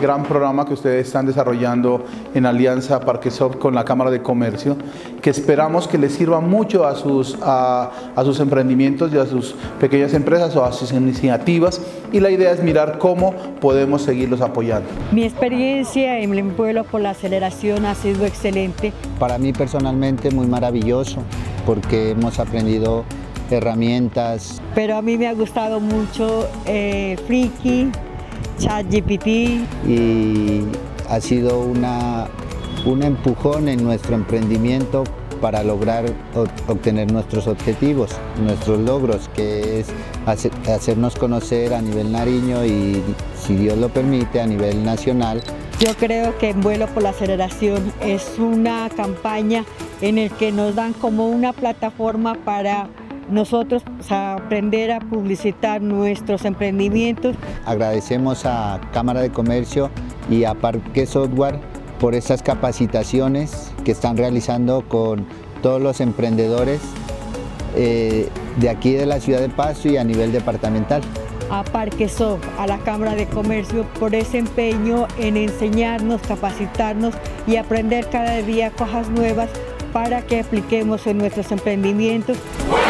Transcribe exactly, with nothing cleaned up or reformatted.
gran programa que ustedes están desarrollando en alianza Parquesoft con la Cámara de Comercio, que esperamos que les sirva mucho a sus, a, a sus emprendimientos y a sus pequeñas empresas o a sus iniciativas, y la idea es mirar cómo podemos seguirlos apoyando. Mi experiencia en el Pueblo por la Aceleración ha sido excelente. Para mí personalmente muy maravilloso, porque hemos aprendido herramientas. Pero a mí me ha gustado mucho eh, Friki, ChatGPT. Y ha sido una, un empujón en nuestro emprendimiento para lograr obtener nuestros objetivos, nuestros logros, que es hacer, hacernos conocer a nivel Nariño y, si Dios lo permite, a nivel nacional. Yo creo que en Vuelo por la Aceleración es una campaña en la que nos dan como una plataforma para nosotros, o sea, aprender a publicitar nuestros emprendimientos. Agradecemos a Cámara de Comercio y a Parque Software por estas capacitaciones que están realizando con todos los emprendedores eh, de aquí de la ciudad de Pasto y a nivel departamental. A Parquesoft, a la Cámara de Comercio, por ese empeño en enseñarnos, capacitarnos y aprender cada día cosas nuevas para que apliquemos en nuestros emprendimientos.